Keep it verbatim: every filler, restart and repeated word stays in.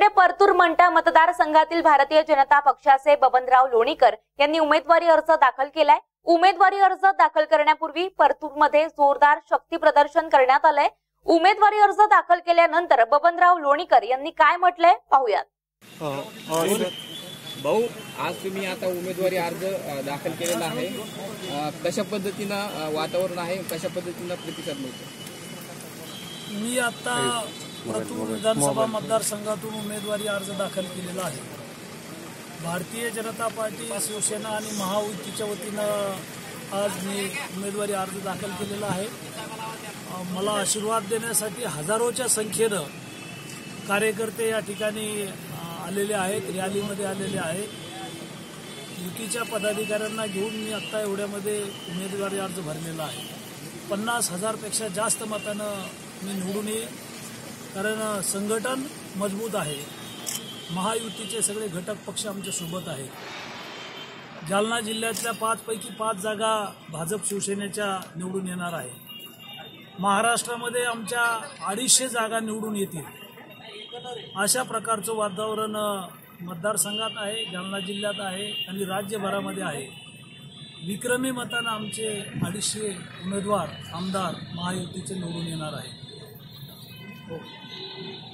इकडे परतूर मंठा मतदारसंघातील भारतीय जनता पक्षाचे बबनराव लोणीकर यांनी उमेदवारी अर्ज दाखल केलाय। उमेदवारी अर्ज दाखल करण्यापूर्वी परतूरमध्ये जोरदार शक्ती प्रदर्शन करण्यात आलंय। उमेदवारी अर्ज दाखल केल्यानंतर बबनराव लोणीकर यांनी काय म्हटलंय पाहूयात। भाऊ, आज तुम्ही आता उमेदवारी अर्ज दाखल केलेला आहे, कशा पद्धतीनं वातावरण आहे, कशा पद्धतीनं प्रतिसाद मिळतो? मी आता परतूर विधानसभा मतदारसंघातून उमेदवारी अर्ज दाखल केलेला आहे। भारतीय जनता पार्टी, शिवसेना आणि महायुतीच्या वतीनं आज मी उमेदवारी अर्ज दाखल केलेला आहे। मला आशीर्वाद देण्यासाठी हजारोच्या संख्येनं कार्यकर्ते या ठिकाणी आलेले आहेत, रॅलीमध्ये आलेले आहेत। युतीच्या पदाधिकाऱ्यांना घेऊन मी आत्ता एवढ्यामध्ये उमेदवारी अर्ज भरलेला आहे। पन्नास हजारपेक्षा जास्त मतानं मी निवडून येईल, कारण संघटन मजबूत आहे। महायुतीचे सगळे घटक पक्ष आमच्या सोबत आहेत। जालना जिल्ह्यातल्या पाच पैकी पाच जागा भाजप शिवसेनेच्या निवडून येणार आहे। महाराष्ट्रामध्ये आमच्या अडीचशे जागा निवडून येतील, अशा प्रकारचं वातावरण मतदारसंघात आहे, जालना जिल्ह्यात आहे आणि राज्यभरामध्ये आहे। विक्रमी मतानं आमचे अडीचशे उमेदवार आमदार महायुतीचे निवडून येणार आहे।